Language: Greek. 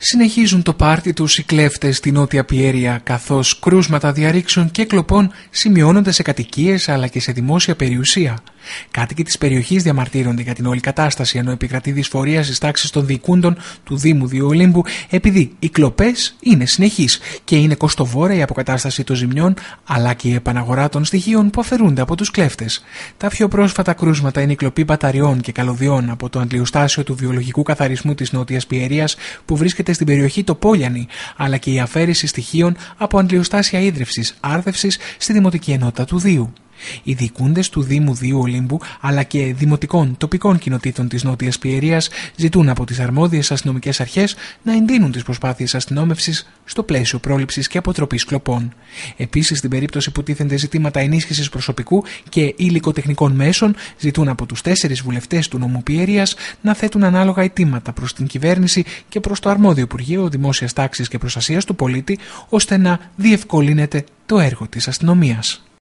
Συνεχίζουν το πάρτι τους οι κλέφτες στη Νότια Πιέρια, καθώς κρούσματα διαρρήξεων και κλοπών σημειώνονται σε κατοικίες αλλά και σε δημόσια περιουσία. Κάτοικοι της περιοχής διαμαρτύρονται για την όλη κατάσταση, ενώ επικρατεί δυσφορία στις τάξεις των διοικούντων του Δήμου Δίου Ολύμπου, επειδή οι κλοπές είναι συνεχείς και είναι κοστοβόρα η αποκατάσταση των ζημιών αλλά και η επαναγορά των στοιχείων που αφαιρούνται από τους κλέφτες. Τα πιο πρόσφατα κρούσματα είναι η κλοπή μπαταριών και καλωδιών από το αντλιοστάσιο του βιολογικού καθαρισμού της Νότιας Πιερίας που βρίσκεται στην περιοχή Τοπόλιανη, αλλά και η αφαίρεση στοιχείων από αντλιοστάσια ίδρυυσης άρδευσης στη Δημοτική Ενότητα του Δίου. Οι διοικούντες του Δήμου Δίου Ολύμπου αλλά και δημοτικών τοπικών κοινοτήτων της Νότιας Πιερίας ζητούν από τις αρμόδιες αστυνομικές αρχές να εντείνουν τις προσπάθειες αστυνόμευσης στο πλαίσιο πρόληψης και αποτροπής κλοπών. Επίσης, στην περίπτωση που τίθενται ζητήματα ενίσχυσης προσωπικού και υλικοτεχνικών μέσων, ζητούν από τους 4 βουλευτές του νομού Πιερίας να θέτουν ανάλογα αιτήματα προς την κυβέρνηση και προς το αρμόδιο Υπουργείο Δημόσιας Τάξης και Προστασίας του Πολίτη, ώστε να διευκολύνεται το έργο της αστυνομίας.